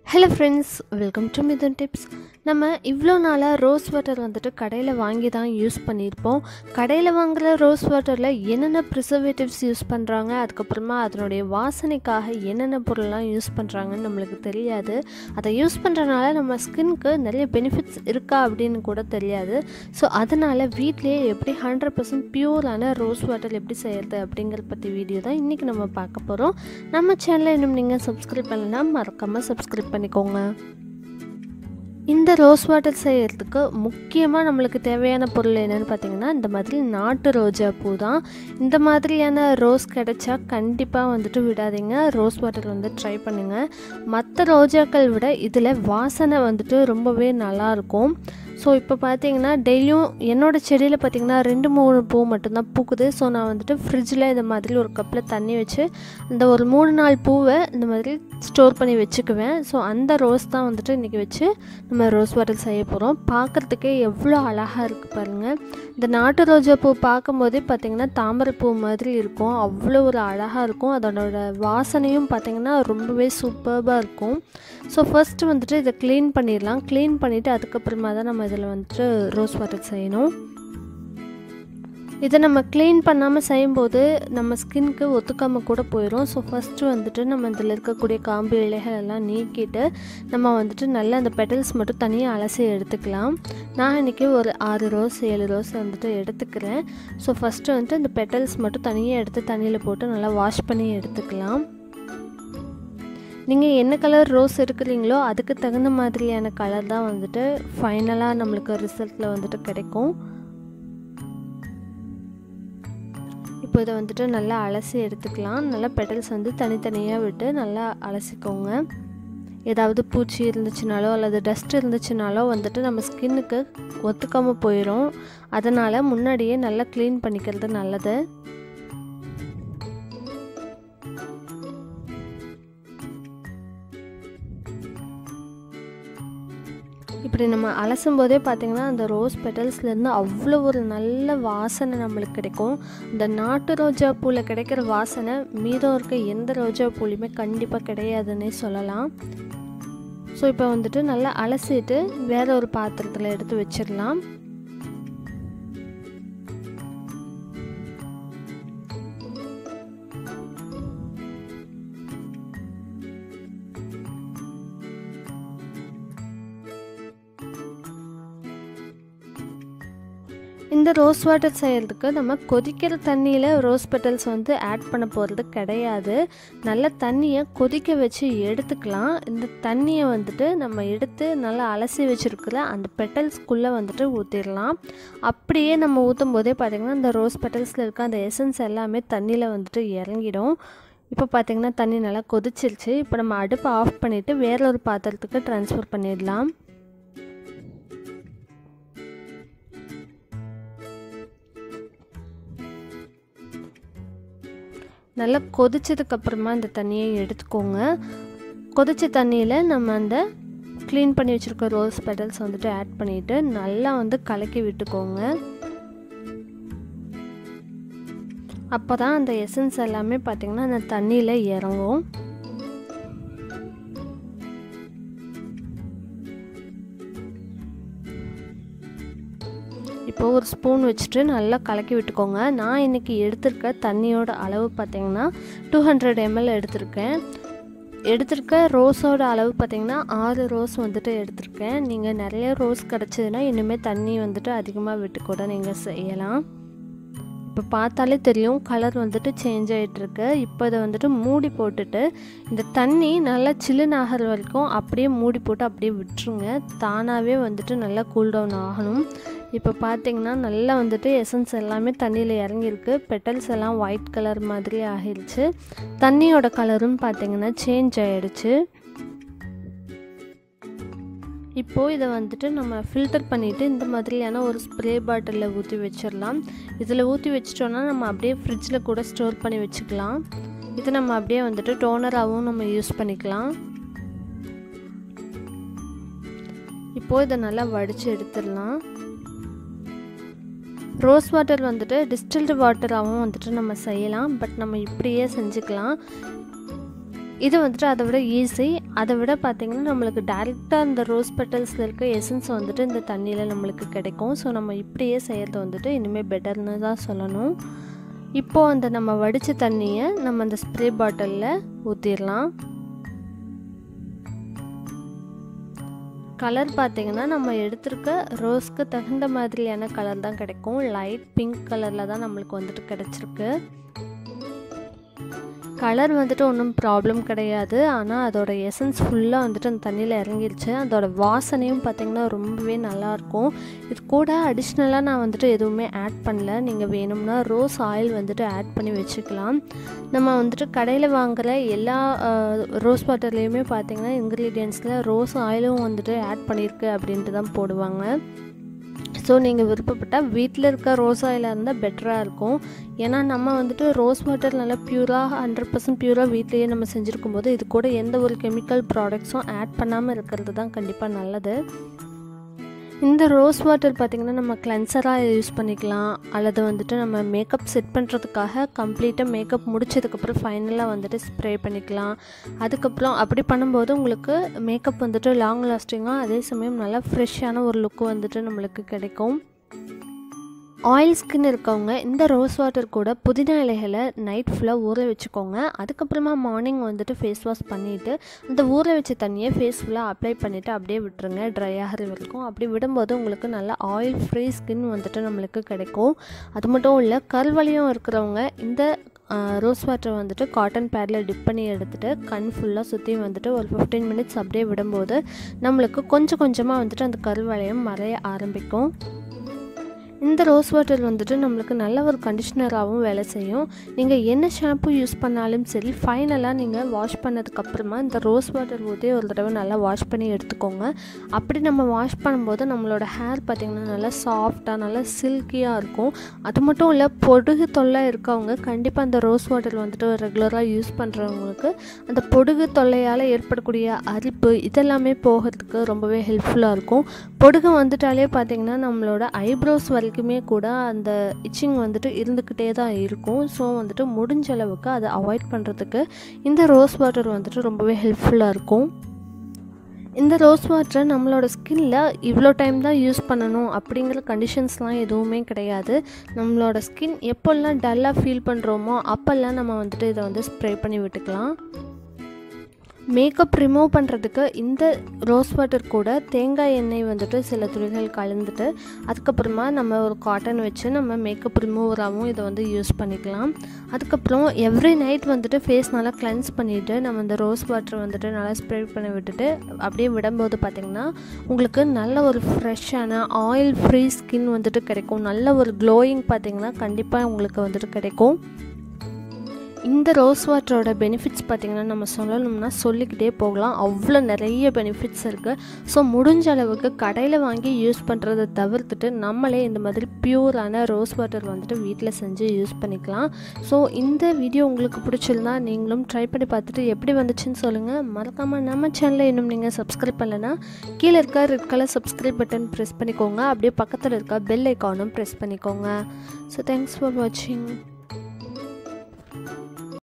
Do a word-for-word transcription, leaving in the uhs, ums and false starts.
Hello friends, welcome to Midun Tips. நம்ம இவ்வளோ நாளாக ரோஸ் வாட்டர் வந்துட்டு கடையில் வாங்கி தான் யூஸ் பண்ணியிருப்போம். கடையில் வாங்குகிற ரோஸ் வாட்டரில் என்னென்ன ப்ரிசர்வேட்டிவ்ஸ் யூஸ் பண்ணுறாங்க, அதுக்கப்புறமா அதனுடைய வாசனைக்காக என்னென்ன பொருள்லாம் யூஸ் பண்ணுறாங்கன்னு நம்மளுக்கு தெரியாது. அதை யூஸ் பண்ணுறதுனால நம்ம ஸ்கின்க்கு நிறைய பெனிஃபிட்ஸ் இருக்கா அப்படின்னு கூட தெரியாது. ஸோ அதனால் வீட்லேயே எப்படி ஹண்ட்ரட் பர்சன்ட் பியூரான ரோஸ் வாட்டர் எப்படி செய்கிறது அப்படிங்கிற பற்றி வீடியோ தான் இன்றைக்கி நம்ம பார்க்க போகிறோம். நம்ம சேனலை இன்னும் நீங்கள் சப்ஸ்கிரைப் பண்ணலைன்னா மறக்காமல் சப்ஸ்கிரைப் பண்ணிக்கோங்க. இந்த ரோஸ் வாட்டர் செய்கிறதுக்கு முக்கியமாக நம்மளுக்கு தேவையான பொருள் என்னென்னு பார்த்திங்கன்னா, இந்த மாதிரி நாட்டு ரோஜா பூ தான். இந்த மாதிரியான ரோஸ் கிடைச்சா கண்டிப்பாக வந்துட்டு விடாதீங்க, ரோஸ் வாட்டர் வந்து ட்ரை பண்ணுங்கள். மற்ற ரோஜாக்கள் விட இதில் வாசனை வந்துட்டு ரொம்பவே நல்லாயிருக்கும். ஸோ இப்போ பார்த்திங்கன்னா டெய்லியும் என்னோடய செடியில் பார்த்திங்கன்னா ரெண்டு மூணு பூ மட்டும்தான் பூக்குது. ஸோ நான் வந்துட்டு ஃப்ரிட்ஜில் இந்த மாதிரி ஒரு கப்பில் தண்ணி வச்சு இந்த ஒரு மூணு நாலு பூவை இந்த மாதிரி ஸ்டோர் பண்ணி வச்சுக்குவேன். ஸோ அந்த ரோஸ் தான் வந்துட்டு இன்றைக்கி வச்சு நம்ம ரோஸ் வாட்டர் செய்ய போகிறோம். பார்க்குறதுக்கே எவ்வளோ அழகாக இருக்குது பாருங்கள். இந்த நாட்டு ரோஜா பூ பார்க்கும்போதே பார்த்திங்கன்னா தாமரை பூ மாதிரி இருக்கும், அவ்வளோ ஒரு அழகாக இருக்கும். அதனோட வாசனையும் பார்த்திங்கன்னா ரொம்பவே சூப்பர்பாக இருக்கும். ஸோ ஃபஸ்ட்டு வந்துட்டு இதை க்ளீன் பண்ணிடலாம். க்ளீன் பண்ணிவிட்டு அதுக்கப்புறமா தான் நம்ம இதில் வந்துட்டு ரோஸ் வாட்டர் செய்யணும். இதை நம்ம க்ளீன் பண்ணாமல் செய்யும்போது நம்ம ஸ்கின்க்கு ஒத்துக்காமல் கூட போயிடும். ஸோ ஃபஸ்ட்டு வந்துட்டு நம்ம இதில் இருக்கக்கூடிய காம்பு இலைகள் எல்லாம் நீக்கிட்டு நம்ம வந்துட்டு நல்லா அந்த பெட்டல்ஸ் மட்டும் தனியாக அலசி எடுத்துக்கலாம். நான் இன்றைக்கி ஒரு ஆறு ரோஸ் ஏழு ரோஸ் வந்துட்டு எடுத்துக்கிறேன். ஸோ ஃபஸ்ட்டு வந்துட்டு இந்த பெட்டல்ஸ் மட்டும் தனியாக எடுத்து தண்ணியில் போட்டு நல்லா வாஷ் பண்ணி எடுத்துக்கலாம். நீங்கள் என்ன கலர் ரோஸ் எடுக்கிறீங்களோ அதுக்கு தகுந்த மாதிரியான கலர் தான் வந்துட்டு ஃபைனலாக நம்மளுக்கு ரிசல்ட்டில் வந்துட்டு கிடைக்கும். இப்போ இதை வந்துட்டு நல்லா அலசி எடுத்துக்கலாம். நல்லா பெட்டல்ஸ் வந்து தனித்தனியாக விட்டு நல்லா அலசிக்கோங்க. ஏதாவது பூச்சி இருந்துச்சுனாலோ அல்லது டஸ்ட் இருந்துச்சுனாலோ வந்துட்டு நம்ம ஸ்கின்னுக்கு ஒத்துக்காமல் போயிடும். அதனால் முன்னாடியே நல்லா க்ளீன் பண்ணிக்கிறது நல்லது. இப்படி நம்ம அலசும் போதே பார்த்திங்கன்னா அந்த ரோஸ் பெட்டல்ஸ்லேருந்து அவ்வளோ ஒரு நல்ல வாசனை நம்மளுக்கு கிடைக்கும். இந்த நாட்டு ரோஜா பூவில் கிடைக்கிற வாசனை மீதம் இருக்க எந்த ரோஜா பூலையுமே கண்டிப்பாக கிடையாதுன்னே சொல்லலாம். ஸோ இப்போ வந்துட்டு நல்லா அலசிட்டு வேறு ஒரு பாத்திரத்தில் எடுத்து வச்சிடலாம். இந்த ரோஸ் வாட்டர் செய்கிறதுக்கு நம்ம கொதிக்கிற தண்ணியில் ரோஸ் பெட்டல்ஸ் வந்து ஆட் பண்ண போகிறது கிடையாது. நல்ல தண்ணியை கொதிக்க வச்சு எடுத்துக்கலாம். இந்த தண்ணியை வந்துட்டு நம்ம எடுத்து நல்லா அலசி வச்சுருக்கிற அந்த பெட்டல்ஸ்குள்ளே வந்துட்டு ஊற்றிடலாம். அப்படியே நம்ம ஊற்றும் போதே பார்த்திங்கன்னா இந்த ரோஸ் பெட்டல்ஸில் இருக்க அந்த எசன்ஸ் எல்லாமே தண்ணியில் வந்துட்டு இறங்கிடும். இப்போ பார்த்திங்கன்னா தண்ணி நல்லா கொதிச்சிருச்சு. இப்போ நம்ம அடுப்பை ஆஃப் பண்ணிவிட்டு வேற ஒரு பாத்திரத்துக்கு ட்ரான்ஸ்ஃபர் பண்ணிடலாம். நல்லா கொதிச்சதுக்கப்புறமா இந்த தண்ணியை எடுத்துக்கோங்க. கொதிச்ச தண்ணியில் நம்ம அந்த க்ளீன் பண்ணி வச்சுருக்க ரோஸ் பெட்டல்ஸ் வந்துட்டு ஆட் பண்ணிவிட்டு நல்லா வந்து கலக்கி விட்டுக்கோங்க. அப்போ தான் அந்த எசன்ஸ் எல்லாமே பார்த்திங்கன்னா அந்த தண்ணியில் இறங்கும். இப்போது ஒரு ஸ்பூன் வச்சுட்டு நல்லா கலக்கி விட்டுக்கோங்க. நான் இன்றைக்கி எடுத்திருக்க தண்ணியோட அளவு பார்த்திங்கன்னா டூ ஹண்ட்ரட் எம்எல் எடுத்திருக்கேன். எடுத்திருக்க ரோஸோட அளவு பார்த்திங்கன்னா ஆறு ரோஸ் வந்துட்டு எடுத்திருக்கேன். நீங்கள் நிறைய ரோஸ் கிடச்சதுன்னா இன்னுமே தண்ணி வந்துட்டு அதிகமாக விட்டு கூட நீங்கள் செய்யலாம். இப்போ பார்த்தாலே தெரியும் கலர் வந்துட்டு சேஞ்ச் ஆகிட்டுருக்கு. இப்போ இதை வந்துட்டு மூடி போட்டுட்டு இந்த தண்ணி நல்லா சில்லுன்னு ஆகிற வரைக்கும் அப்படியே மூடி போட்டு அப்படியே விட்டுருங்க. தானாகவே வந்துட்டு நல்லா கூல் டவுன் ஆகணும். இப்போ பார்த்திங்கன்னா நல்லா வந்துட்டு எசன்ஸ் எல்லாமே தண்ணியில் இறங்கியிருக்கு. பெட்டல்ஸ் எல்லாம் ஒயிட் கலர் மாதிரி ஆகிடுச்சு. தண்ணியோட கலரும் பார்த்திங்கன்னா சேஞ்ச் ஆகிடுச்சு. இப்போது இதை வந்துட்டு நம்ம ஃபில்டர் பண்ணிவிட்டு இந்த மாதிரியான ஒரு ஸ்ப்ரே பாட்டிலில் ஊற்றி வச்சிடலாம். இதில் ஊற்றி வச்சிட்டோன்னா நம்ம அப்படியே ஃப்ரிட்ஜில் கூட ஸ்டோர் பண்ணி வச்சுக்கலாம். இது நம்ம அப்படியே வந்துட்டு டோனராகவும் நம்ம யூஸ் பண்ணிக்கலாம். இப்போது இதை நல்லா வடித்து எடுத்துடலாம். ரோஸ் வாட்டர் வந்துட்டு டிஸ்டில்டு வாட்டராகவும் வந்துட்டு நம்ம செய்யலாம். பட் நம்ம இப்படியே செஞ்சுக்கலாம். இது வந்துட்டு அதை விட ஈஸி. அதை விட பார்த்திங்கன்னா நம்மளுக்கு டேரெக்டாக அந்த ரோஸ் பெட்டல்ஸில் இருக்க எசன்ஸ் வந்துட்டு இந்த தண்ணியில் நம்மளுக்கு கிடைக்கும். ஸோ நம்ம இப்படியே செய்கிறது வந்துட்டு இனிமேல் பெட்டர்னு தான் சொல்லணும். இப்போது அந்த நம்ம வடித்த தண்ணியை நம்ம அந்த ஸ்ப்ரே பாட்டிலில் ஊற்றிடலாம். கலர் பார்த்திங்கன்னா நம்ம எடுத்துருக்க ரோஸ்க்கு தகுந்த மாதிரியான கலர் தான் கிடைக்கும். லைட் பிங்க் கலரில் தான் நம்மளுக்கு வந்துட்டு கிடச்சிருக்கு. கலர் வந்துட்டு ஒன்றும் ப்ராப்ளம் கிடையாது. ஆனால் அதோட எசன்ஸ் ஃபுல்லாக வந்துட்டு அந்த தண்ணியில் இறங்கிருச்சு. அதோட வாசனையும் பார்த்திங்கன்னா ரொம்பவே நல்லாயிருக்கும். இது கூட அடிஷ்னலாக நான் வந்துட்டு எதுவுமே ஆட் பண்ணல. நீங்கள் வேணும்னா ரோஸ் ஆயில் வந்துட்டு ஆட் பண்ணி வச்சுக்கலாம். நம்ம வந்துட்டு கடையில் வாங்குகிற எல்லா ரோஸ் வாட்டர்லேயுமே பார்த்திங்கன்னா இன்க்ரீடியன்ஸில் ரோஸ் ஆயிலும் வந்துட்டு ஆட் பண்ணியிருக்கு அப்படின்ட்டு தான் போடுவாங்க. ஸோ நீங்கள் விருப்பப்பட்டால் வீட்டில் இருக்க ரோஸ் ஆயிலாக இருந்தால் பெட்டராக இருக்கும். ஏன்னா நம்ம வந்துட்டு ரோஸ் வாட்டர் நல்லா பியூராக ஹண்ட்ரட் பர்சன்ட் பியூராக வீட்லேயே நம்ம செஞ்சுருக்கும் போது இது கூட எந்த ஒரு கெமிக்கல் ப்ராடக்ட்ஸும் ஆட் பண்ணாமல் இருக்கிறது தான் கண்டிப்பாக நல்லது. இந்த ரோஸ் வாட்டர் பார்த்திங்கன்னா நம்ம கிளென்சராக யூஸ் பண்ணிக்கலாம். அல்லது வந்துட்டு நம்ம மேக்கப் செட் பண்ணுறதுக்காக கம்ப்ளீட்டாக மேக்கப் முடிச்சதுக்கப்புறம் ஃபைனலாக வந்துட்டு ஸ்ப்ரே பண்ணிக்கலாம். அதுக்கப்புறம் அப்படி பண்ணும்போது உங்களுக்கு மேக்கப் வந்துட்டு லாங் லாஸ்டிங்காக அதே சமயம் நல்லா ஃப்ரெஷ்ஷான ஒரு லுக்கு வந்துட்டு நம்மளுக்கு கிடைக்கும். ஆயில் ஸ்கின் இருக்கவங்க இந்த ரோஸ் வாட்டர் கூட புதினா இலைகளை நைட் ஃபுல்லாக ஊற வச்சுக்கோங்க. அதுக்கப்புறமா மார்னிங் வந்துட்டு ஃபேஸ் வாஷ் பண்ணிவிட்டு இந்த ஊற வச்ச தண்ணியை ஃபேஸ் ஃபுல்லாக அப்ளை பண்ணிவிட்டு அப்படியே விட்டுருங்க ட்ரை ஆகிற வரைக்கும். அப்படி விடும்போது உங்களுக்கு நல்லா ஆயில் ஃப்ரீ ஸ்கின் வந்துட்டு நம்மளுக்கு கிடைக்கும். அது மட்டும் இல்லை, கருவலியும் இருக்கிறவங்க இந்த ரோஸ் வாட்டர் வந்துட்டு காட்டன் பேடில் டிப் பண்ணி எடுத்துகிட்டு கண் ஃபுல்லாக சுற்றி வந்துட்டு ஒரு ஃபிஃப்டீன் மினிட்ஸ் அப்படியே விடும்போது நம்மளுக்கு கொஞ்சம் கொஞ்சமாக வந்துட்டு அந்த கருவளையம் மறைய ஆரம்பிக்கும். இந்த ரோஸ் வாட்டர் வந்துட்டு நம்மளுக்கு நல்ல ஒரு கண்டிஷ்னராகவும் வேலை செய்யும். நீங்கள் என்ன ஷாம்பு யூஸ் பண்ணாலும் சரி, ஃபைனலாக நீங்கள் வாஷ் பண்ணதுக்கப்புறமா இந்த ரோஸ் வாட்டர் ஊற்றி ஒரு தடவை நல்லா வாஷ் பண்ணி எடுத்துக்கோங்க. அப்படி நம்ம வாஷ் பண்ணும்போது நம்மளோட ஹேர் பார்த்திங்கன்னா நல்லா சாஃப்டாக நல்லா சில்கியாக இருக்கும். அது மட்டும் இல்லை, பொடுகு தொல்லை இருக்கவங்க கண்டிப்பாக அந்த ரோஸ் வாட்டர் வந்துட்டு ரெகுலராக யூஸ் பண்ணுறவங்களுக்கு அந்த பொடுகு தொல்லையால் ஏற்படக்கூடிய அரிப்பு இதெல்லாமே போகிறதுக்கு ரொம்பவே ஹெல்ப்ஃபுல்லாக இருக்கும். பொடுகு வந்துட்டாலே பார்த்திங்கன்னா நம்மளோட ஐப்ரோஸ் வரை க்குமே கூட அந்த இச்சிங் வந்துட்டு இருந்துக்கிட்டே தான் இருக்கும். ஸோ வந்துட்டு முடிஞ்ச அளவுக்கு அதை அவாய்ட் பண்ணுறதுக்கு இந்த ரோஸ் வாட்டர் வந்துட்டு ரொம்பவே ஹெல்ப்ஃபுல்லாக இருக்கும். இந்த ரோஸ் வாட்டரை நம்மளோட ஸ்கின்னில் இவ்வளோ டைம் தான் யூஸ் பண்ணணும் அப்படிங்கிற கண்டிஷன்ஸ்லாம் எதுவுமே கிடையாது. நம்மளோட ஸ்கின் எப்போல்லாம் டல்லாக ஃபீல் பண்ணுறோமோ அப்போல்லாம் நம்ம வந்துட்டு இதை வந்து ஸ்ப்ரே பண்ணி விட்டுக்கலாம். மேக்கப் ரிமூவ் பண்ணுறதுக்கு இந்த ரோஸ் வாட்டர் கூட தேங்காய் எண்ணெய் வந்துட்டு சில துளிகள் கலந்துட்டு அதுக்கப்புறமா நம்ம ஒரு காட்டன் வச்சு நம்ம மேக்கப் ரிமூவராகவும் இதை வந்து யூஸ் பண்ணிக்கலாம். அதுக்கப்புறம் எவ்ரி நைட் வந்துட்டு ஃபேஸ் நல்லா கிளென்ஸ் பண்ணிவிட்டு நம்ம இந்த ரோஸ் வாட்டர் வந்துட்டு நல்லா ஸ்ப்ரே பண்ணி விட்டுட்டு அப்படியே விடும்போது பார்த்திங்கன்னா உங்களுக்கு நல்ல ஒரு ஃப்ரெஷ்ஷான ஆயில் ஃப்ரீ ஸ்கின் வந்துட்டு கிடைக்கும். நல்ல ஒரு க்ளோயிங் பார்த்திங்கன்னா கண்டிப்பாக உங்களுக்கு வந்துட்டு கிடைக்கும். இந்த ரோஸ் வாட்டரோட பெனிஃபிட்ஸ் பார்த்திங்கன்னா நம்ம சொல்லணும்னா சொல்லிக்கிட்டே போகலாம். அவ்வளோ நிறைய பெனிஃபிட்ஸ் இருக்குது. ஸோ முடிஞ்ச அளவுக்கு கடையில் வாங்கி யூஸ் பண்ணுறதை தவிர்த்துட்டு நம்மளே இந்த மாதிரி பியூரான ரோஸ் வாட்டர் வந்துட்டு வீட்டில் செஞ்சு யூஸ் பண்ணிக்கலாம். ஸோ இந்த வீடியோ உங்களுக்கு பிடிச்சிருந்தா நீங்களும் ட்ரை பண்ணி பார்த்துட்டு எப்படி வந்துச்சுன்னு சொல்லுங்கள். மறக்காமல் நம்ம சேனலை இன்னும் நீங்கள் சப்ஸ்கிரைப் பண்ணலைன்னா கீழே இருக்க red colour subscribe button press பண்ணிக்கோங்க. அப்படியே பக்கத்தில் இருக்க பெல் ஐக்கானும் ப்ரெஸ் பண்ணிக்கோங்க. ஸோ தேங்க்ஸ் ஃபார் வாட்சிங்.